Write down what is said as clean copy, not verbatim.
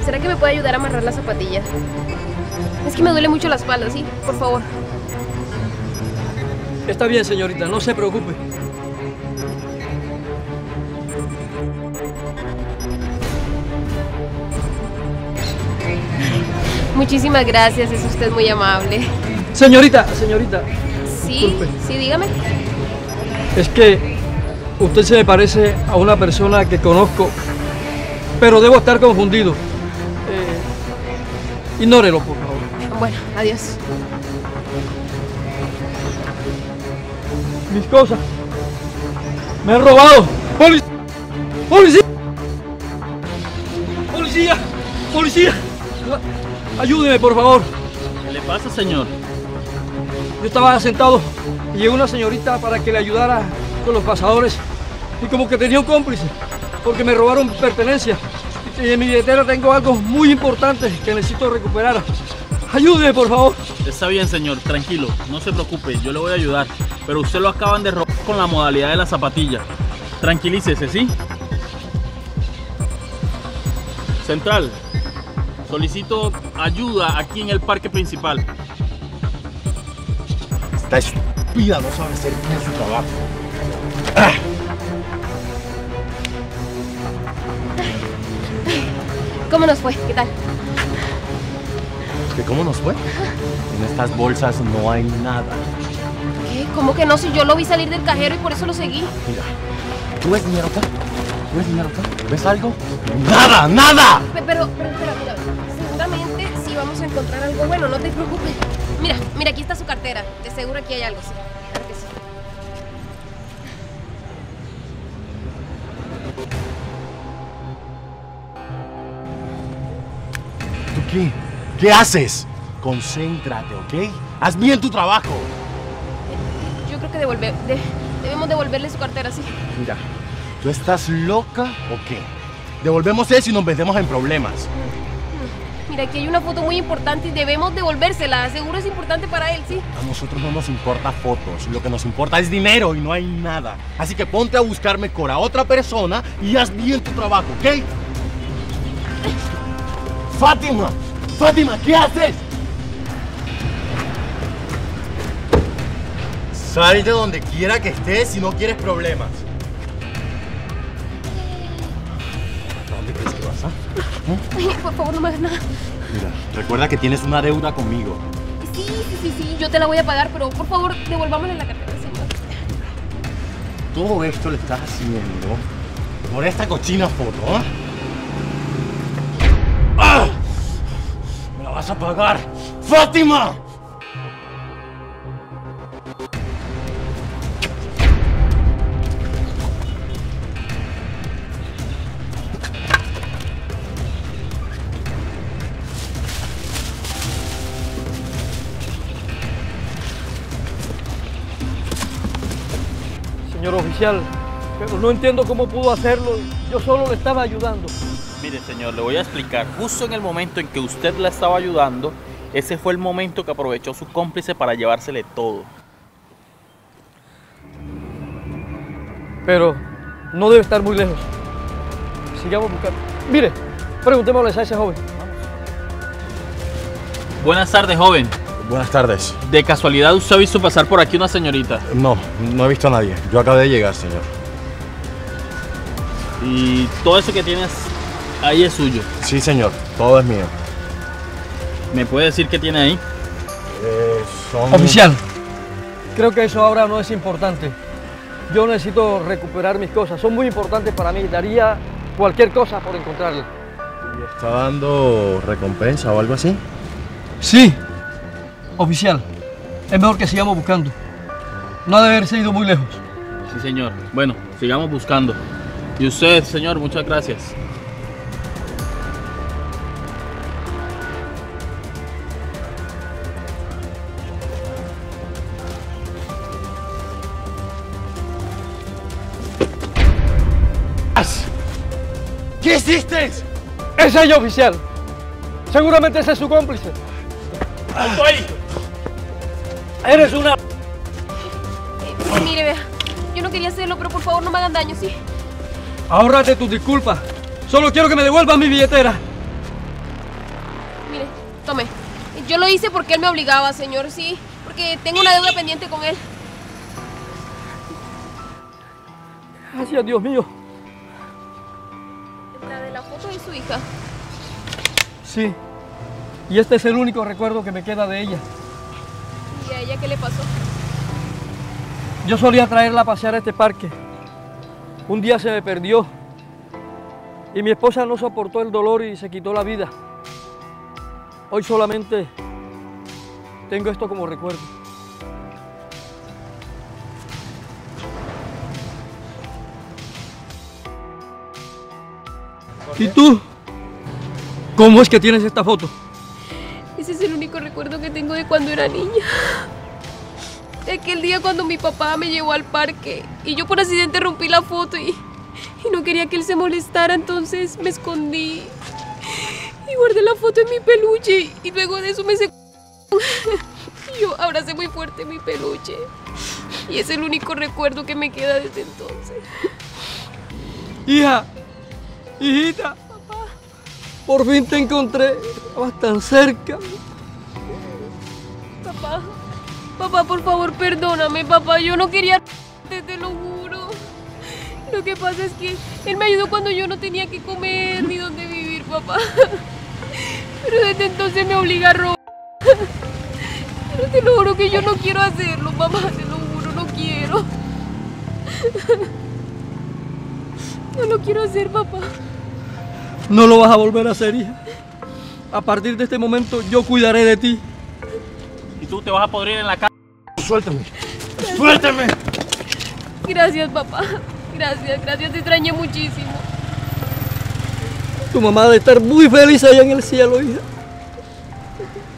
¿será que me puede ayudar a amarrar la zapatilla? Es que me duele mucho la espalda, ¿sí? Por favor. Está bien, señorita, no se preocupe. Muchísimas gracias, es usted muy amable. Señorita. Sí, Disculpe. sí, dígame. Es que usted se me parece a una persona que conozco, pero debo estar confundido. Ignórelo, por favor. Bueno, adiós. Mis cosas. Me han robado. ¡Policía! ¡Policía! Ayúdeme, por favor. ¿Qué le pasa, señor? Yo estaba sentado y llegó una señorita para que le ayudara con los pasadores y como que tenía un cómplice porque me robaron pertenencias y en mi billetera tengo algo muy importante que necesito recuperar. Ayúdeme, por favor. Está bien, señor, tranquilo, no se preocupe, yo le voy a ayudar. Pero usted lo acaban de robar con la modalidad de la zapatilla. Tranquilícese, ¿sí? Central, solicito ayuda aquí en el parque principal. Esta estúpida no sabe hacer bien su trabajo. ¿Cómo nos fue? ¿Qué tal? ¿Que cómo nos fue? En estas bolsas no hay nada. ¿Qué? ¿Cómo que no? Si yo lo vi salir del cajero y por eso lo seguí. Mira, ¿tú ves dinero acá? ¿Tú ves dinero acá? ¿Ves algo? ¡Nada! ¡Nada! Pero espera, mira. Seguramente sí vamos a encontrar algo bueno, no te preocupes. Mira, aquí está su cartera. De seguro aquí hay algo, sí. Claro que sí. ¿Tú qué? ¿Qué haces? Concéntrate, ¿ok? Haz bien tu trabajo. Yo creo que debemos devolverle su cartera, sí. Mira, ¿tú estás loca o qué? Devolvemos eso y nos metemos en problemas. Mira, aquí hay una foto muy importante y debemos devolvérsela. Seguro es importante para él, sí. A nosotros no nos importa fotos, lo que nos importa es dinero y no hay nada. Así que ponte a buscar mejor a otra persona y haz bien tu trabajo, ¿ok? Fátima, ¿qué haces? Sal de donde quiera que estés si no quieres problemas. ¿A dónde crees que vas, Ay, por favor, no me hagas nada. Mira, recuerda que tienes una deuda conmigo. Sí, yo te la voy a pagar, pero por favor, devolvámosle la cartera, señor. Todo esto lo estás haciendo por esta cochina foto, ¿eh? ¡Ah! ¡Me la vas a pagar! ¡Fátima! Señor oficial, pero no entiendo cómo pudo hacerlo. Yo solo le estaba ayudando. Mire, señor, le voy a explicar. Justo en el momento en que usted la estaba ayudando, ese fue el momento que aprovechó su cómplice para llevársele todo. Pero no debe estar muy lejos. Sigamos buscando. Mire, preguntémosle a ese joven. Buenas tardes, joven. Buenas tardes. ¿De casualidad usted ha visto pasar por aquí una señorita? No he visto a nadie. Yo acabé de llegar, señor. Y todo eso que tienes ahí es suyo. Sí, señor. Todo es mío. ¿Me puede decir qué tiene ahí? Oficial, creo que eso ahora no es importante. Yo necesito recuperar mis cosas. Son muy importantes para mí. Daría cualquier cosa por encontrarlas. ¿Y está dando recompensa o algo así? Sí. Oficial, es mejor que sigamos buscando. No ha de haberse ido muy lejos. Sí, señor. Bueno, sigamos buscando. Y usted, señor, muchas gracias. ¿Qué hiciste? ¡Es ella, oficial! Seguramente ese es su cómplice. ¡Alto ahí! ¡Eres una... Mire, vea, yo no quería hacerlo, pero por favor no me hagan daño, ¿sí? Ahórrate tus disculpas. Solo quiero que me devuelvan mi billetera. Tome. Yo lo hice porque él me obligaba, señor, sí. Porque tengo una deuda pendiente con él. Gracias, Dios mío. La de la foto de su hija. Sí. Y este es el único recuerdo que me queda de ella. ¿Y a ella qué le pasó? Yo solía traerla a pasear a este parque. Un día se me perdió. Y mi esposa no soportó el dolor y se quitó la vida. Hoy solamente tengo esto como recuerdo. ¿Y tú? ¿Cómo es que tienes esta foto? Ese es el único recuerdo que tengo de cuando era niña. De aquel día cuando mi papá me llevó al parque y yo por accidente rompí la foto y no quería que él se molestara, entonces me escondí y guardé la foto en mi peluche y luego de eso me secó. Y yo abracé muy fuerte mi peluche y es el único recuerdo que me queda desde entonces. Hija, hijita, Papá, por fin te encontré. Estabas tan cerca. papá, por favor, perdóname, papá, yo no quería, te lo juro. Lo que pasa es que él me ayudó cuando yo no tenía que comer ni dónde vivir, papá. Pero desde entonces me obliga a robar. Pero te lo juro que yo no quiero hacerlo, mamá, te lo juro, no quiero. No lo quiero hacer, papá. No lo vas a volver a hacer, hija. A partir de este momento yo cuidaré de ti. Y tú te vas a podrir en la casa. Suéltame. Suéltame. Gracias, papá. Gracias, te extrañé muchísimo. Tu mamá debe estar muy feliz allá en el cielo, hija.